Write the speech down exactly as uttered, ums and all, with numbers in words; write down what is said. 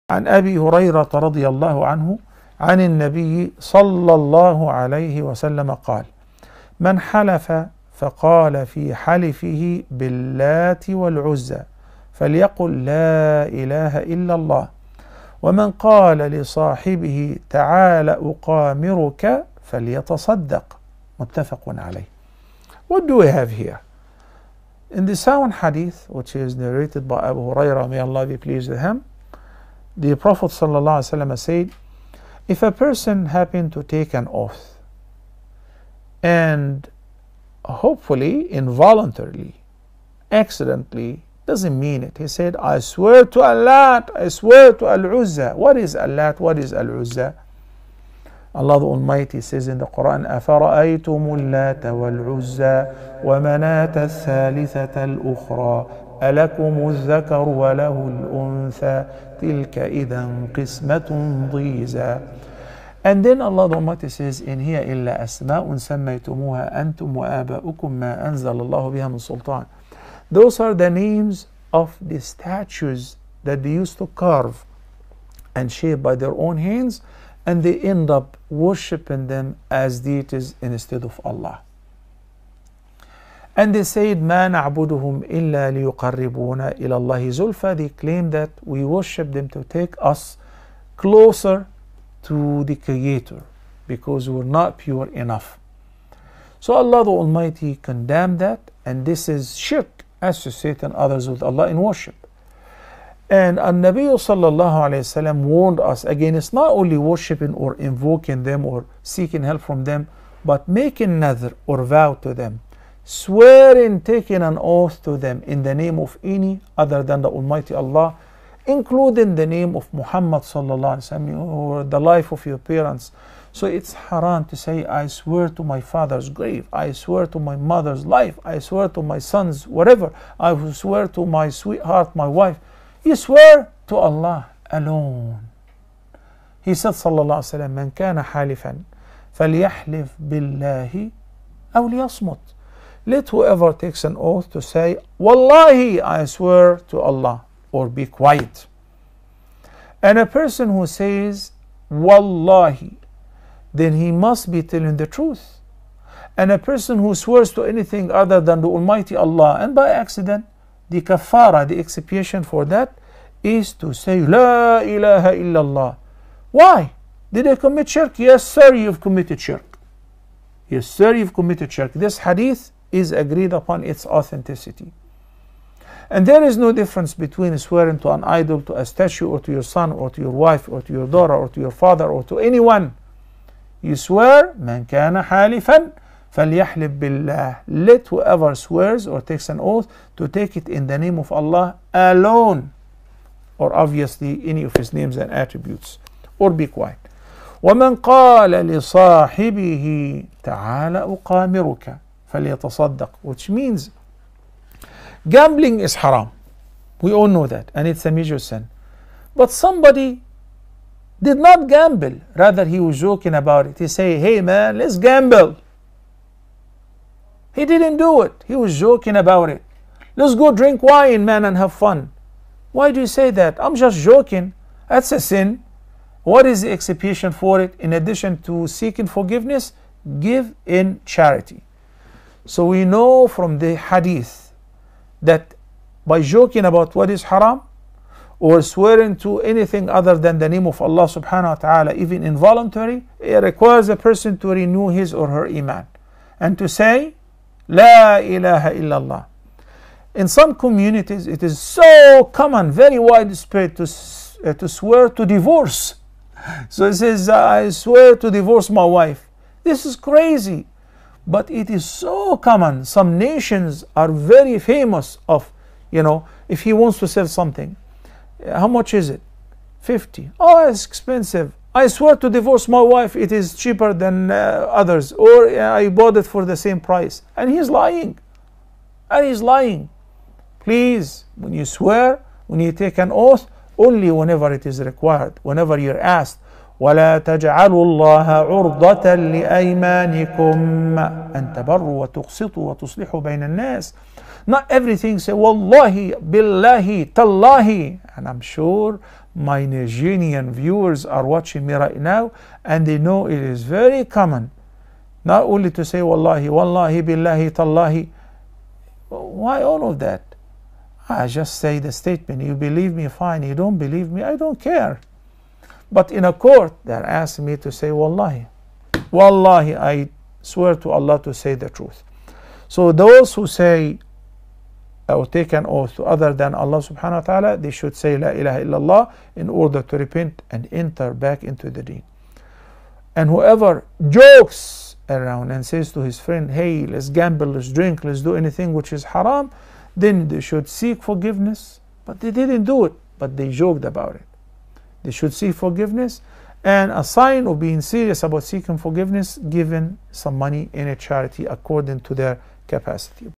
عن أبي هريرة رضي الله عنه عن النبي صلى الله عليه وسلم قال: من حلف فقال في حلفه باللات والعزى فليقل لا إله إلا الله، ومن قال لصاحبه تعال أقامرك فليتصدق. متفق عليه. What do we have here? In the sound hadith, which is narrated by Abu Hurairah, may Allah be pleased with him, the Prophet ﷺ said, if a person happened to take an oath and hopefully involuntarily, accidentally, doesn't mean it. He said, I swear to Allah, I swear to Al-Uzza. What is Allah? What is Al-Uzza? Allah the Almighty says in the Quran, أَفَرَأَيْتُمُ اللَّاتَ وَالْعُزَّى وَمَنَاةَ الثَّالِثَةَ الْأُخْرَى أَلَكُمُ الذَّكَرُ وَلَهُ الْأُنثَى تِلْكَ إِذًا قِسْمَةٌ ضِيزَى. And then Allah the Almighty says, إِنْ هِيَ إِلَّا أَسْمَاءٌ سَمَّيْتُمُوهَا أَنْتُمْ وَآبَاؤُكُمْ مَا أَنزَلَ اللَّهُ بِهَا مِنْ سُلْطَانٍ. Those are the names of the statues that they used to carve and shape by their own hands, and they end up worshipping them as deities instead of Allah. And they said, مَا نَعْبُدُهُمْ إِلَّا لِيُقَرِّبُونَ إِلَى اللَّهِ زُلْفَى. They claim that we worship them to take us closer to the Creator because we're not pure enough. So Allah the Almighty condemned that, and this is shirk, associating others with Allah in worship. And An-Nabi sallallahu alayhi wa sallam warned us against not only worshipping or invoking them or seeking help from them, but making nadhr or vow to them, swearing, taking an oath to them in the name of any other than the Almighty Allah, including the name of Muhammad sallallahu alayhi wa sallam or the life of your parents. So it's haram to say, I swear to my father's grave, I swear to my mother's life, I swear to my son's whatever, I swear to my sweetheart, my wife. You swear to Allah alone. He said sallallahu alayhi wa sallam, من كان حالفا فليحلف بالله أو ليصمت. Let whoever takes an oath to say, Wallahi, I swear to Allah, or be quiet. And a person who says, Wallahi, then he must be telling the truth. And a person who swears to anything other than the Almighty Allah, and by accident, the kafara, the expiation for that, is to say, La ilaha illallah. Why? Did I commit shirk? Yes, sir, you've committed shirk. Yes, sir, you've committed shirk. This hadith is agreed upon its authenticity. And there is no difference between swearing to an idol, to a statue, or to your son, or to your wife, or to your daughter, or to your father, or to anyone. You swear, man kana halifan فَلْيَحْلِفْ بِاللَّهِ. Let whoever swears or takes an oath to take it in the name of Allah alone, or obviously any of His names and attributes, or be quiet. وَمَنْ قَالَ لِصَاحِبِهِ تَعَالَ أُقَامِرُكَ فَلْيَتَصَدَّقْ. Which means gambling is haram. We all know that, and it's a major sin. But somebody did not gamble, rather he was joking about it. He say, hey man, let's gamble. He didn't do it. He was joking about it. Let's go drink wine, man, and have fun. Why do you say that? I'm just joking. That's a sin. What is the expiation for it? In addition to seeking forgiveness, give in charity. So we know from the hadith that by joking about what is haram, or swearing to anything other than the name of Allah subhanahu wa ta'ala, even involuntary, it requires a person to renew his or her iman and to say, La ilaha illallah. In some communities, it is so common, very widespread, to, uh, to swear to divorce. So it says, I swear to divorce my wife. This is crazy. But it is so common. Some nations are very famous of, you know, if he wants to sell something, how much is it? fifty. Oh, it's expensive. I swear to divorce my wife, it is cheaper than uh, others. Or uh, I bought it for the same price. And he's lying. And he's lying. Please, when you swear, when you take an oath, only whenever it is required, whenever you're asked. وَلَا تَجْعَلُوا اللَّهَ عُرْضَةً لِأَيْمَانِكُمْ أَن تَبَرُّوا وَتُقْسِطُوا وَتُصْلِحُوا بَيْنَ النَّاسِ. Not everything say, Wallahi, Billahi, Tallahi. And I'm sure my Nigerian viewers are watching me right now, and they know it is very common not only to say wallahi, wallahi, billahi, tallahi. Why all of that? I just say the statement. You believe me, fine. You don't believe me, I don't care. But in a court, they're asking me to say wallahi. Wallahi, I swear to Allah to say the truth. So those who say or take an oath to other than Allah subhanahu wa ta'ala, they should say La ilaha illallah in order to repent and enter back into the deen. And whoever jokes around and says to his friend, hey, let's gamble, let's drink, let's do anything which is haram, then they should seek forgiveness. But they didn't do it, but they joked about it. They should seek forgiveness, and a sign of being serious about seeking forgiveness, giving some money in a charity according to their capacity.